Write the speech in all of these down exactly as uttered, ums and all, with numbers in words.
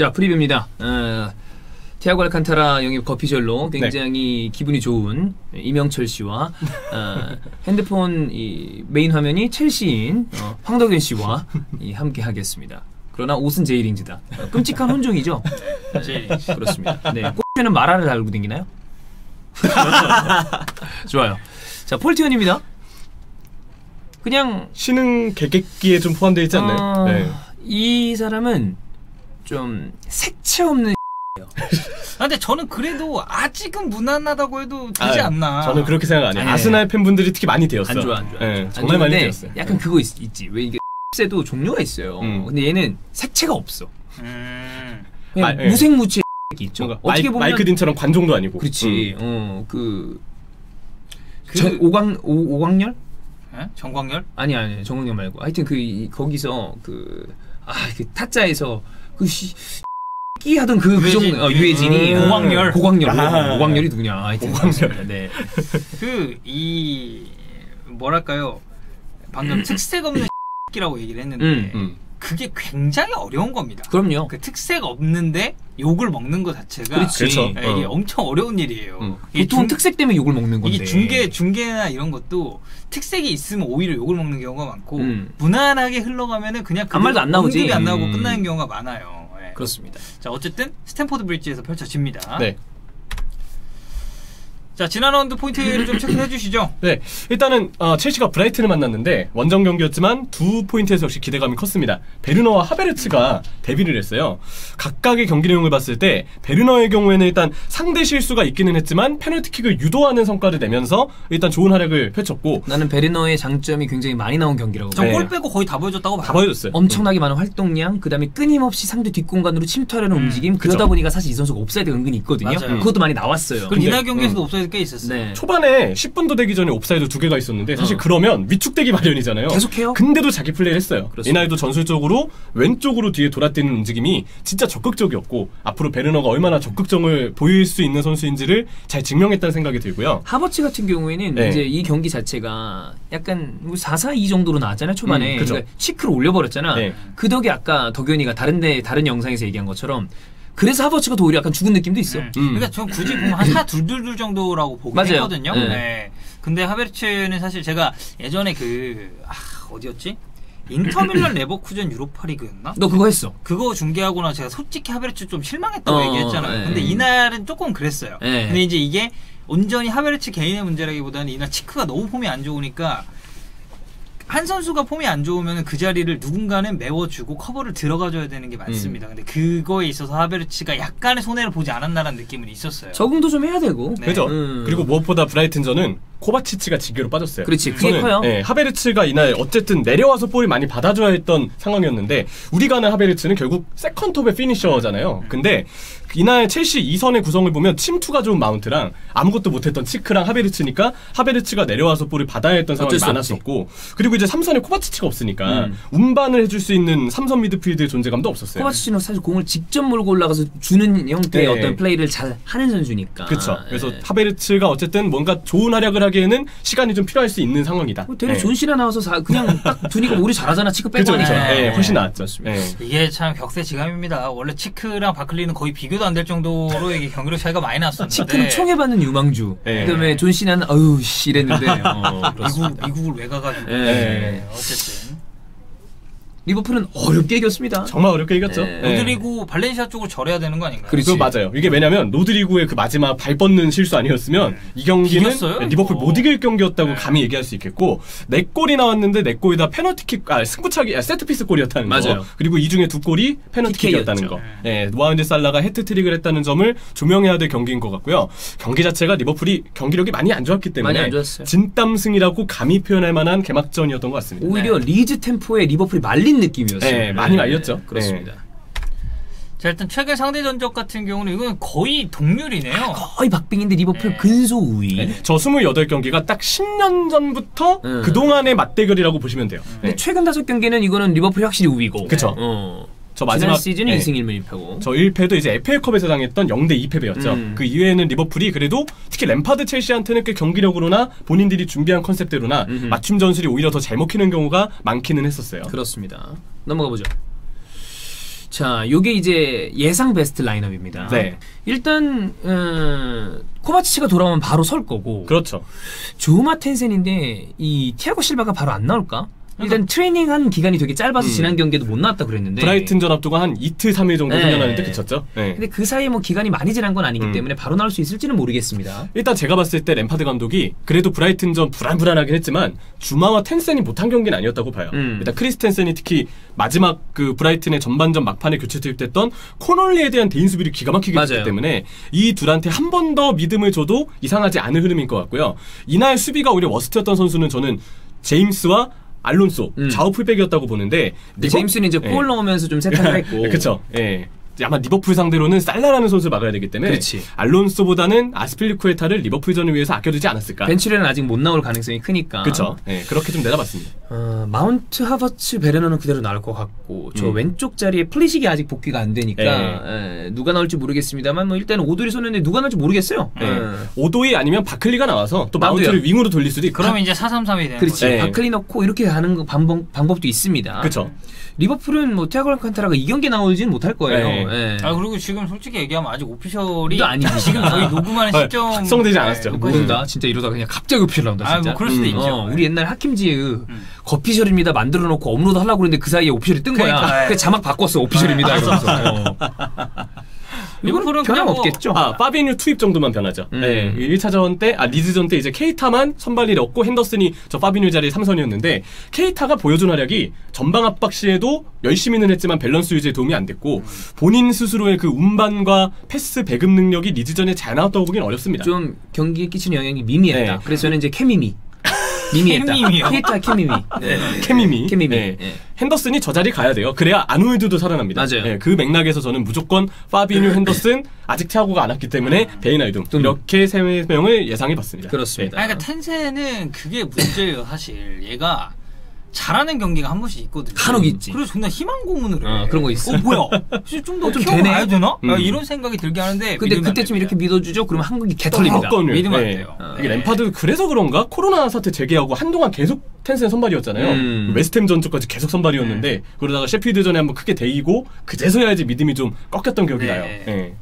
자, 프리뷰입니다. 어, 티아고 알칸타라 영입 거피셜로 굉장히 네. 기분이 좋은 이명철 씨와 어, 핸드폰 이 메인 화면이 첼시인 어, 황덕현 씨와 이, 함께 하겠습니다. 그러나 옷은 제이링즈다. 어, 끔찍한 혼종이죠? 제이링즈. 그렇습니다. 네, 꼬피는 마라를 달고 다니나요? 좋아요. 자, 폴티언입니다. 그냥 신흥 개객기에 좀 포함되어 있지 않나요? 어, 네. 이 사람은 좀 색채 없는 아, 근데 저는 그래도 아직은 무난하다고 해도 되지 아, 않나. 저는 그렇게 생각 안 해요. 아니, 아스날 팬분들이 특히 많이 되었어. 안 좋아, 안 좋아. 네, 정말 많이 되었어요. 약간 그거 있, 있지. 왜 이게 도 종류가 있어요. 음. 근데 얘는 색채가 없어. 음. 그냥 아, 무색무취 네. 있죠. 어떻게 보면 마이크 딘처럼 관종도 아니고. 그렇지. 음. 어, 그, 그 전, 오광 오, 오광열? 에? 정광열? 아니 아니 정광열 말고. 하여튼 그 이, 거기서 그 아 그 타짜에서 그 시. 끼 하던 그, 그 정도 어, 유해진이 음, 고광열 고광열 아, 고광열이 누구냐 하여튼 고광열 네. 그 이 뭐랄까요 방금 특색 없는 끼라고 얘기를 했는데 음, 음. 그게 굉장히 어려운 겁니다. 그럼요. 그 특색 없는데 욕을 먹는 것 자체가 그렇죠. 이게 어. 엄청 어려운 일이에요. 음. 보통 중, 특색 때문에 욕을 먹는 건데 이게 중계 중계나 이런 것도 특색이 있으면 오히려 욕을 먹는 경우가 많고 음. 무난하게 흘러가면은 그냥 아무 말도 안 나오지. 언급이 안 나오고 음. 끝나는 경우가 많아요. 그렇습니다. 자, 어쨌든 스탠포드 브리지에서 펼쳐집니다. 네. 자, 지난 라운드 포인트를 좀 체크해 주시죠. 네, 일단은 어, 첼시가 브라이튼을 만났는데 원정 경기였지만 두 포인트에서 역시 기대감이 컸습니다. 베르너와 하베르츠가 데뷔를 했어요. 각각의 경기 내용을 봤을 때 베르너의 경우에는 일단 상대 실수가 있기는 했지만 페널티킥을 유도하는 성과를 내면서 일단 좋은 활약을 펼쳤고, 나는 베르너의 장점이 굉장히 많이 나온 경기라고 저 골 네. 빼고 거의 다 보여줬다고 봐요. 다 보여줬어요. 엄청나게 음. 많은 활동량, 그 다음에 끊임없이 상대 뒷공간으로 침투하려는 음. 움직임. 그러다 그쵸. 보니까 사실 이 선수가 옵사이드가 은근히 있거든요. 음. 그것도 많이 나왔어요. 그리고 이날 경기에서도 음. 옵사이드 꽤 있었어요. 네. 초반에 십 분도 되기 전에 옵사이드 두 개가 있었는데 사실 어. 그러면 위축되기 마련이잖아요. 계속해요. 근데도 자기 플레이를 했어요. 그렇습니다. 이날도 전술적으로 왼쪽으로 뒤에 돌아뛰는 움직임이 진짜 적극적이었고 앞으로 베르너가 얼마나 적극성을 보일 수 있는 선수인지를 잘 증명했다는 생각이 들고요. 하버츠 같은 경우에는 네. 이제 이 경기 자체가 약간 사 사 이 정도로 나왔잖아요. 초반에. 음, 그러니까 시크를 올려버렸잖아. 네. 그 덕에 아까 덕현이가 다른 데 다른 영상에서 얘기한 것처럼 그래서 하버츠가 더 오히려 약간 죽은 느낌도 있어. 음. 음. 그러니까 전 굳이 보면 한 사 둘둘둘 정도라고 보긴 맞아요. 했거든요. 네. 네. 근데 하베르츠는 사실 제가 예전에 그 아, 어디였지? 인터밀란 레버쿠젠 유로파리그였나? 너 그거 했어. 그거 중계하고나 제가 솔직히 하베르츠 좀 실망했다고 어, 얘기했잖아요. 네. 근데 이날은 조금 그랬어요. 네. 근데 이제 이게 온전히 하베르츠 개인의 문제라기보다는 이날 치크가 너무 폼이 안 좋으니까 한 선수가 폼이 안 좋으면 그 자리를 누군가는 메워주고 커버를 들어가줘야 되는 게 맞습니다. 음. 근데 그거에 있어서 하베르츠가 약간의 손해를 보지 않았나라는 느낌은 있었어요. 적응도 좀 해야 되고. 네. 그죠. 음. 그리고 무엇보다 브라이튼전은 코바치치가 지게로 빠졌어요. 그렇지. 그게 커요. 네, 하베르츠가 이날 어쨌든 내려와서 볼을 많이 받아줘야 했던 상황이었는데 우리가 아는 하베르츠는 결국 세컨톱의 피니셔잖아요. 음. 근데 이날 첼시 이 선의 구성을 보면 침투가 좋은 마운트랑 아무것도 못했던 치크랑 하베르츠니까 하베르츠가 내려와서 볼을 받아야 했던 상황이 많았었고, 그리고 이제 삼 선에 코바치치가 없으니까 음. 운반을 해줄 수 있는 삼 선 미드필드의 존재감도 없었어요. 코바치치는 사실 공을 직접 몰고 올라가서 주는 형태의 네. 어떤 플레이를 잘 하는 선수니까. 그렇죠. 그래서 네. 하베르츠가 어쨌든 뭔가 좋은 활약을 하기에는 시간이 좀 필요할 수 있는 상황이다. 뭐 되게 네. 존시나 나와서 사, 그냥 딱 두니까 우리 잘하잖아. 치크 빼고 그렇죠. 그렇죠. 네. 네. 훨씬 나았죠. 네. 이게 참 격세지감입니다. 원래 치크랑 바클리는 거의 비교도 안 될 정도로 이게 경기력 차이가 많이 났었는데 치크는 총해받는 유망주. 네. 그다음에 존시나는 어우 씨 이랬는데 어, 미국, 미국을 왜 가가지고. 네. 네. 어쨌든 리버풀은 어렵게 이겼습니다. 정말 어렵게 이겼죠. 네. 로드리고 발렌시아 쪽으로 절해야 되는 거 아닌가요? 그렇죠. 맞아요. 이게 왜냐면 로드리구의 그 마지막 발 뻗는 실수 아니었으면 네. 이 경기는 비겼어요? 리버풀 못 이길 경기였다고 네. 감히 얘기할 수 있겠고, 네 골이 나왔는데 네 골이 다 페널티킥, 아 승부차기, 아, 세트피스 골이었다는 맞아요. 거. 그리고 이 중에 두 골이 페널티킥이었다는 거. 네. 네. 모하메드 살라가 해트트릭을 했다는 점을 조명해야 될 경기인 것 같고요. 경기 자체가 리버풀이 경기력이 많이 안 좋았기 때문에 많이 안 좋았어요. 진땀승이라고 감히 표현할 만한 개막전이었던 것 같습니다. 오히려 네. 리즈 템포에 리버풀이 말린 느낌이었어요. 네. 많이 말렸죠. 네, 그렇습니다. 네. 자, 일단 최근 상대 전적 같은 경우는 이건 거의 동률이네요. 아, 거의 박빙인데 리버풀 네. 근소 우위. 네. 저 스물여덟 경기가 딱 십 년 전부터 음. 그동안의 맞대결이라고 보시면 돼요. 근데 네. 최근 다섯 경기는 이거는 리버풀이 확실히 우위고. 그쵸. 어. 저 마지막 시즌은 네. 이 승 일 무 일 패고. 저 일 패도 이제 에프에이컵에서 당했던 영 대 이 패배였죠. 음. 그 이외에는 리버풀이 그래도 특히 램파드 첼시한테는 꽤 경기력으로나 본인들이 준비한 컨셉대로나 음흠. 맞춤 전술이 오히려 더 잘 먹히는 경우가 많기는 했었어요. 그렇습니다. 넘어가 보죠. 자, 요게 이제 예상 베스트 라인업입니다. 네. 일단 어, 코바치치가 돌아오면 바로 설 거고. 그렇죠. 조마 텐센인데 이 티아고 실바가 바로 안 나올까? 일단 트레이닝한 기간이 되게 짧아서 음. 지난 경기에도 못 나왔다 그랬는데 브라이튼전 앞두고 한 이틀 삼일 정도 네. 생겨나는데 그쳤죠. 네. 근데 그 사이에 뭐 기간이 많이 지난 건 아니기 음. 때문에 바로 나올 수 있을지는 모르겠습니다. 일단 제가 봤을 때 램파드 감독이 그래도 브라이튼전 불안불안하긴 했지만 주마와 텐센이 못한 경기는 아니었다고 봐요. 음. 일단 크리스텐센이 특히 마지막 그 브라이튼의 전반전 막판에 교체 투입됐던 코널리에 대한 대인 수비를 기가 막히게 맞아요. 했기 때문에 이 둘한테 한 번 더 믿음을 줘도 이상하지 않은 흐름인 것 같고요. 이날 수비가 오히려 워스트였던 선수는 저는 제임스와 알론소 음. 좌우 풀백이었다고 보는데 근데 제임스는 이제 골 넣으면서 좀 세탁을 했고 그렇죠. 예. 아마 리버풀 상대로는 살라라는 선수를 막아야 되기 때문에 그렇지. 알론소보다는 아스필리쿠에타를 리버풀전을 위해서 아껴두지 않았을까. 벤치에는 아직 못 나올 가능성이 크니까. 그렇죠. 예, 그렇게 좀 내다봤습니다. 어, 마운트, 하버츠, 베르너는 그대로 나올 것 같고 저 음. 왼쪽 자리에 플리식이 아직 복귀가 안 되니까 에, 누가 나올지 모르겠습니다만 뭐 일단은 오도리 손했는데 누가 나올지 모르겠어요. 예. 에. 오도이 아니면 바클리가 나와서 또 나도요. 마운트를 윙으로 돌릴 수도 있고. 그러면 이제 사 삼 삼이 되는 그렇지. 거죠. 네. 바클리 넣고 이렇게 가는 거 방법, 방법도 있습니다. 그렇죠. 리버풀은 뭐 티아고 알칸타라가 이 경기 나오지는 못할 거예요. 네. 예. 아 그리고 지금 솔직히 얘기하면 아직 오피셜이 또 아니지. 지금 저희 녹음하는 네, 시점 확정되지 않았죠. 네, 모른다. 진짜 이러다 그냥 갑자기 오피셜 나온다. 아, 진짜. 뭐 그럴 수도 음. 있죠. 어, 우리 옛날 하킴지의 음. 거피셜입니다 만들어 놓고 업로드 하려고 그랬는데 그 사이에 오피셜이 뜬 거야. 그러니까, 그 자막 바꿨어. 오피셜입니다. 이러면서. 어. 리버풀은 변함 그냥 뭐- 없겠죠. 아, 파비뉴 투입 정도만 변하죠. 음. 네, 일 차전 때, 아, 리즈전 때 이제 케이타만 선발이 넣고 핸더슨이 저 파비뉴 자리에 삼선이었는데, 케이타가 보여준 활약이 전방 압박 시에도 열심히는 했지만 밸런스 유지에 도움이 안 됐고, 음. 본인 스스로의 그 운반과 패스 배급 능력이 리즈전에 잘 나왔다고 보기는 어렵습니다. 좀 경기에 끼치는 영향이 미미했다. 네. 그래서 저는 이제 케미미. 미미했다. 케미미요? 케이타 케미미. 네. 케미미. 케미미. 네. 네. 핸더슨이 저 자리 가야 돼요. 그래야 아노일드도 살아납니다. 맞아요. 네, 그 맥락에서 저는 무조건 파비뉴, 핸더슨, 아직 티아고가 안 왔기 때문에 베이나이둠 음. 이렇게 세 명을 예상해봤습니다. 그렇습니다. 아니, 그러니까 텐센은 그게 문제예요 사실. 얘가 잘하는 경기가 한 번씩 있거든요. 간혹 있지. 그래서 존나 희망 고문을 해. 어, 그런 거 있어. 어 뭐야? 좀더 어, 좀 키워봐야 되네? 되나? 음. 야, 이런 생각이 들게 하는데. 근데 믿으면 안 그때쯤 됩니다. 이렇게 믿어주죠? 그러면 한국이 개털립니다. 사건을. 믿으면 안 네. 돼요. 어. 이게 램파드 그래서 그런가 코로나 사태 재개하고 한동안 계속 텐센 선발이었잖아요. 음. 웨스트햄 전주까지 계속 선발이었는데 그러다가 셰필드전에 한번 크게 데이고 그제서야 이제 믿음이 좀 꺾였던 기억이 네. 나요. 네.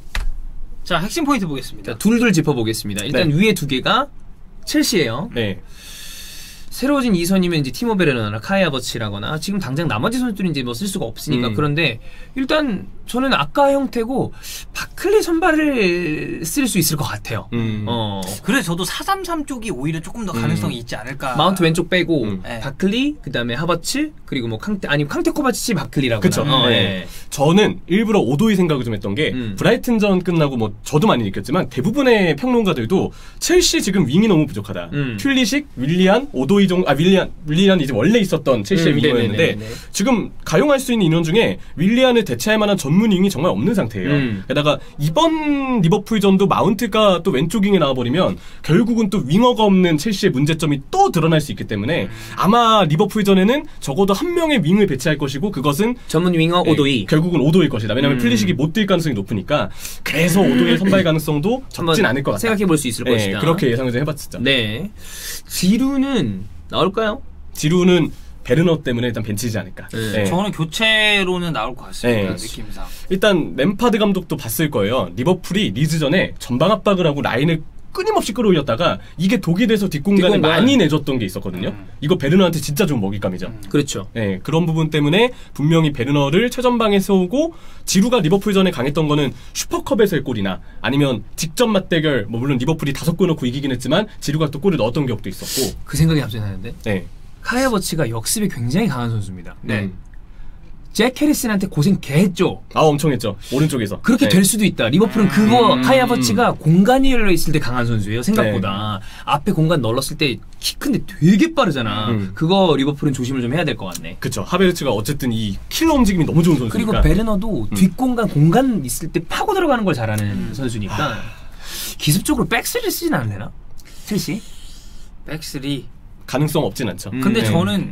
자 핵심 포인트 보겠습니다. 자, 둘둘 짚어보겠습니다. 일단 네. 위에 두 개가 첼시예요. 네. 새로워진 이 선이면 이제 티모 베르너나 카이 하버츠라거나 지금 당장 나머지 선수들은 이제 뭐 쓸 수가 없으니까 음. 그런데 일단 저는 아까 형태고 바클리 선발을 쓸 수 있을 것 같아요. 음. 어. 그래 저도 사 삼 삼 쪽이 오히려 조금 더 가능성이 있지 않을까. 마운트 왼쪽 빼고 음. 네. 바클리 그다음에 하버츠 그리고 뭐 캉테 아니 캉테 코바치치 바클리라고. 그쵸. 어, 네. 예. 저는 일부러 오도이 생각을 좀 했던 게 음. 브라이튼전 끝나고 뭐 저도 많이 느꼈지만 대부분의 평론가들도 첼시 지금 윙이 너무 부족하다. 음. 퓰리식, 윌리안, 오도이 정도 아 윌리안 윌리안 이제 원래 있었던 첼시의 음, 윙이었는데 네네네네. 지금 가용할 수 있는 인원 중에 윌리안을 대체할 만한 전문 윙이 정말 없는 상태예요. 음. 게다가 이번 리버풀전도 마운트가 또 왼쪽 윙에 나와버리면 결국은 또 윙어가 없는 첼시의 문제점이 또 드러날 수 있기 때문에 아마 리버풀전에는 적어도 한 명의 윙을 배치할 것이고 그것은 전문 윙어 네, 오도이. 결국은 오도일 것이다. 왜냐하면 음. 플리식이 못 뛸 가능성이 높으니까 그래서 오도의 선발 가능성도 적진 않을 것 같다. 생각해 볼 수 있을 네, 것이다. 그렇게 예상을 좀 해봤었죠. 네. 지루는 나올까요? 지루는 베르너 때문에 일단 벤치지 않을까. 네. 네. 저는 교체로는 나올 것 같습니다. 네. 느낌상. 일단 램파드 감독도 봤을 거예요. 리버풀이 리즈전에 전방 압박을 하고 라인을 끊임없이 끌어올렸다가 이게 독이 돼서 뒷공간에 뒷공간. 많이 내줬던 게 있었거든요. 음. 이거 베르너한테 진짜 좋은 먹잇감이죠. 음. 그렇죠. 네, 그런 부분 때문에 분명히 베르너를 최전방에 세우고 지루가 리버풀전에 강했던 거는 슈퍼컵에서의 골이나 아니면 직접 맞대결 뭐 물론 리버풀이 다섯 골 넣고 이기긴 했지만 지루가 또 골을 넣었던 기억도 있었고 그 생각이 갑자기 나는데 네. 카이 하버츠가 역습이 굉장히 강한 선수입니다. 네. 음. 잭 해리슨한테 고생 개했죠. 아 엄청 했죠. 오른쪽에서 그렇게 네. 될 수도 있다. 리버풀은 그거 음. 카이 하버츠가 공간이 열려 있을 때 강한 선수예요. 생각보다 앞에 공간 널었을 때 키 큰데 되게 빠르잖아. 음. 그거 리버풀은 조심을 좀 해야 될 것 같네. 그쵸. 하베르츠가 어쨌든 이 킬러 움직임이 너무 좋은 선수니까 그리고 베르너도 음. 뒷공간 공간 있을 때 파고 들어가는 걸 잘하는 음. 선수니까 기습적으로 백스를 쓰진 않을래나? 첼시? 백쓰리. 가능성 없진 않죠. 음. 근데 네. 저는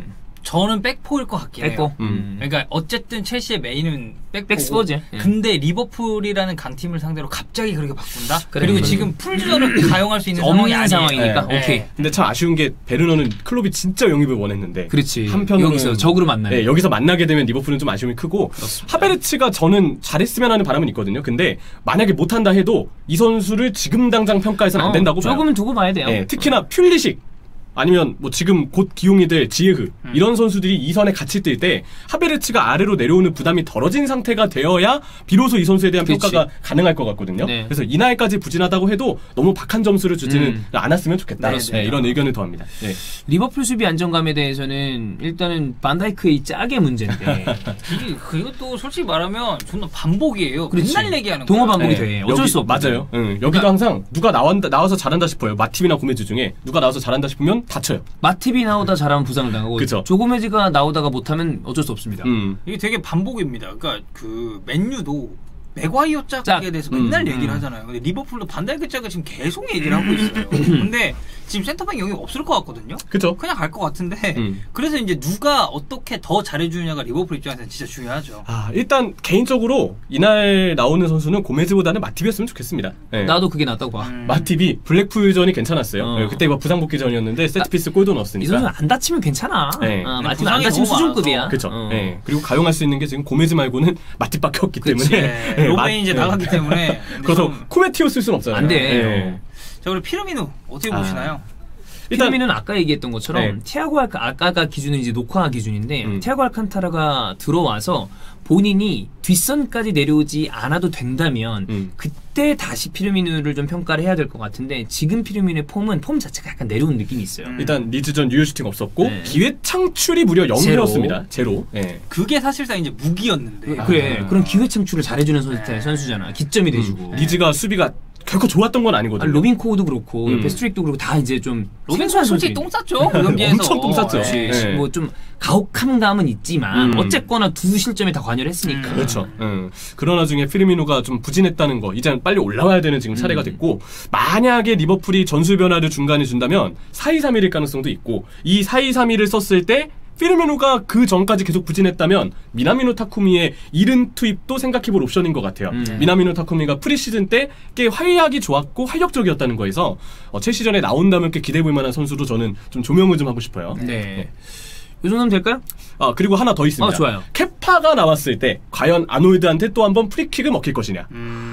저는 백포일 것 같긴 백포. 해요. 음. 그러니까 어쨌든 첼시의 메인은 백포고 백스포지. 예. 근데 리버풀이라는 강팀을 상대로 갑자기 그렇게 바꾼다? 그래. 그리고 음. 지금 풀주전을 가용할 수 있는 상황이 없는 아니에요. 상황이니까. 네. 오케이. 근데 참 아쉬운 게 베르너는 클롭이 진짜 영입을 원했는데 그렇지. 한편으로는 여기서 적으로 만나요. 네, 여기서 만나게 되면 리버풀은 좀 아쉬움이 크고 그렇습니다. 하베르츠가 저는 잘했으면 하는 바람은 있거든요. 근데 만약에 못한다 해도 이 선수를 지금 당장 평가해서는 안 어, 된다고 봐요. 조금은 두고 봐야 돼요. 네, 특히나 퓰리식 아니면 뭐 지금 곧 기용이 될 지에흐 음. 이런 선수들이 이 선에 같이 뛸 때 하베르츠가 아래로 내려오는 부담이 덜어진 상태가 되어야 비로소 이 선수에 대한 그치. 평가가 가능할 것 같거든요. 네. 그래서 이 나이까지 부진하다고 해도 너무 박한 점수를 주지는 음. 않았으면 좋겠다. 그렇습니다. 네, 이런 의견을 더합니다. 네. 리버풀 수비 안정감에 대해서는 일단은 반다이크의 짝의 문제인데 이게 그것도 솔직히 말하면 존나 반복이에요. 그렇지. 맨날 얘기하는 동호 거야. 반복이 네, 돼. 어쩔 여기- 수 없거든. 맞아요. 응, 여기도 항상 누가 나왔다, 나와서 잘한다 싶어요. 마팁이나 고메즈 중에 누가 나와서 잘한다 싶으면 다쳐요. 마팁이 나오다 잘하면 부상을 당하고 그쵸. 조고메즈가 나오다가 못하면 어쩔 수 없습니다. 음. 이게 되게 반복입니다. 그러니까 그 맨유도 맥과이어 짝에 짝. 대해서 음, 맨날 음. 얘기를 하잖아요. 근데 리버풀도 반다이크 짝을 지금 계속 얘기를 하고 있어요. 근데 지금 센터백 영입 없을 것 같거든요. 그죠? 그냥 갈 것 같은데 음. 그래서 이제 누가 어떻게 더 잘해주느냐가 리버풀 입장에서는 진짜 중요하죠. 아, 일단 개인적으로 이날 나오는 선수는 고메즈보다는 마팁이었으면 좋겠습니다. 네. 나도 그게 낫다고 봐. 음. 마팁이 블랙풀전이 괜찮았어요. 어. 네, 그때 막 부상복귀전이었는데 세트피스 골도 이 넣었으니까. 선수 안 다치면 괜찮아. 네. 어, 근데 마팁 안 부상이 다치면 너무 수준급이야. 그렇죠. 어. 네. 그리고 가용할 수 있는 게 지금 고메즈 말고는 마팁밖에 없기 그치. 때문에. 네, 네, 로베인 마- 이제 네. 나가기 때문에. 근데 그래서 좀- 코메티오 쓸 수는 없잖아요. 안 돼. 네. 자 그리고 피르미누 어떻게 아. 보시나요? 일단 피르미는 아까 얘기했던 것처럼 네. 티아고 알카 아까가 기준은 이제 녹화 기준인데 음. 티아고 알칸타라가 들어와서 본인이 뒷선까지 내려오지 않아도 된다면 음. 그때 다시 피르미누를 좀 평가를 해야 될 것 같은데 지금 피르미누의 폼은 폼 자체가 약간 내려온 느낌이 있어요. 음. 일단 리즈전 유효 슈팅 없었고 네. 기회 창출이 무려 영이었습니다. 제로. 네. 그게 사실상 이제 무기였는데. 그- 그래 아. 그런 기회 창출을 잘해주는 선수, 네. 선수잖아. 기점이 돼주고. 음. 리즈가 수비가 결코 좋았던 건 아니거든요. 아, 로빈 코어도 그렇고 음. 베스트릭도 그렇고 다 이제 좀 로빈 생소한 솔직히 선수들이- 똥 쌌죠. 그 경기에서. 엄청 똥 쌌죠. 네. 네. 뭐 좀 가혹한 감은 있지만 음. 어쨌거나 두 실점에 다 관여를 했으니까. 음. 그렇죠. 음. 그러나 중에 피르미노가 좀 부진했다는 거, 이제 빨리 올라와야 되는 지금 차례가 음. 됐고, 만약에 리버풀이 전술 변화를 중간에 준다면 사 이 삼 일일 가능성도 있고, 이 사 이 삼 일을 썼을 때 피르미노가 그 전까지 계속 부진했다면 미나미노 타쿠미의 이른 투입도 생각해볼 옵션인 것 같아요. 음. 미나미노 타쿠미가 프리시즌 때 꽤 활약이 좋았고 활력적이었다는 거에서 어, 첼시전에 나온다면 꽤 기대해볼 만한 선수로 저는 좀 조명을 좀 하고 싶어요. 네. 이 정도면 될까요? 아, 그리고 하나 더 있습니다. 어, 좋아요. 케파가 나왔을 때 과연 아놀드한테 또 한 번 프리킥을 먹힐 것이냐.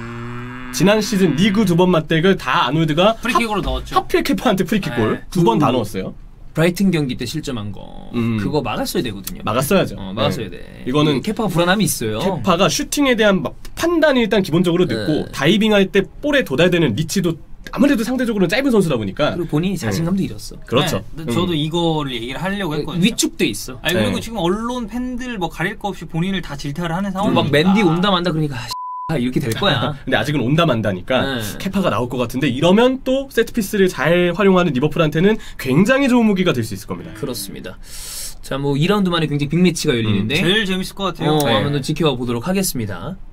음... 지난 시즌 리그 두 번 맞대결 다 아놀드가 프리킥으로 넣었죠. 하필 케파한테 프리킥골 네. 두 번 다 넣었어요. 브라이튼 경기 때 실점한 거 음. 그거 막았어야 되거든요. 막았어야죠. 어, 막았어야 네. 돼. 이거는 케파가 불안함이 있어요. 케파가 슈팅에 대한 막 판단이 일단 기본적으로 늦고 네. 다이빙할 때 볼에 도달되는 리치도 아무래도 상대적으로는 짧은 선수다 보니까 그리고 본인이 자신감도 잃었어. 그렇죠. 네, 음. 저도 이거를 얘기를 하려고 했거든요. 위축돼 있어. 아니 그리고 네. 지금 언론 팬들 뭐 가릴 거 없이 본인을 다 질타를 하는 그리고 상황이니까. 막 맨디 온다 만다 그러니까 아, 이렇게 될 거야. 근데 아직은 온다 만다니까 네. 케파가 나올 것 같은데 이러면 또 세트피스를 잘 활용하는 리버풀한테는 굉장히 좋은 무기가 될 수 있을 겁니다. 그렇습니다. 자, 뭐 이 라운드 만에 굉장히 빅매치가 열리는데 제일 재밌을 것 같아요. 어, 네. 한번 더 지켜보도록 하겠습니다.